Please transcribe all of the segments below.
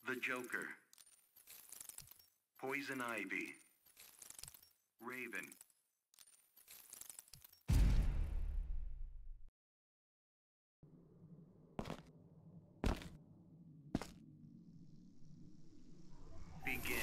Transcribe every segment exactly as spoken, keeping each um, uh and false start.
The Joker. Poison Ivy. Raven. Begin.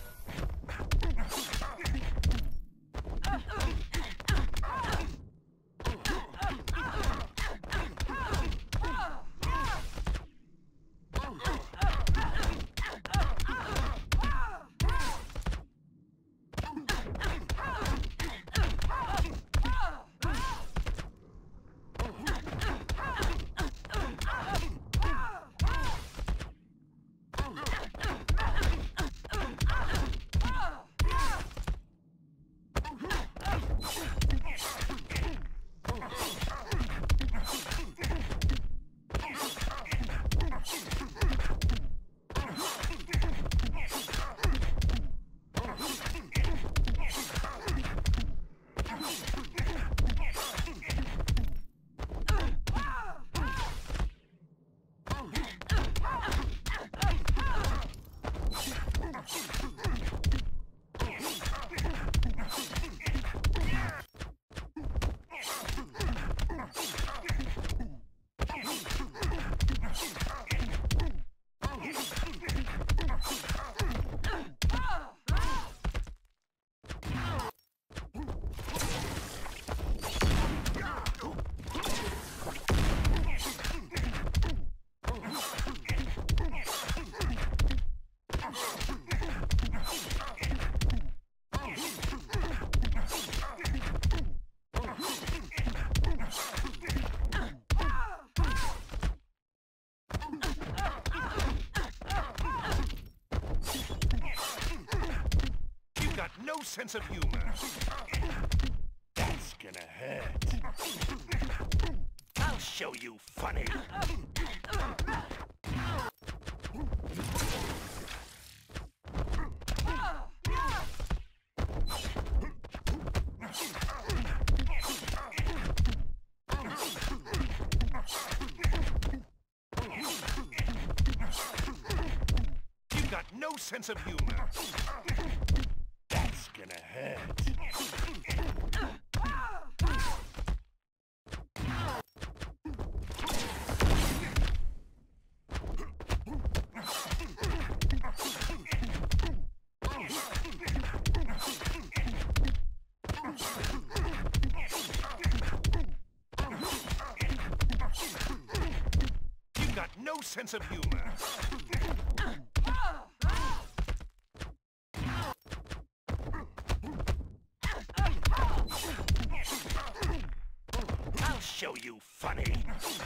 No sense of humor. That's gonna hurt. I'll show you funny. You got no sense of humor. That's gonna hurt. You got no sense of humor. I'll show you funny.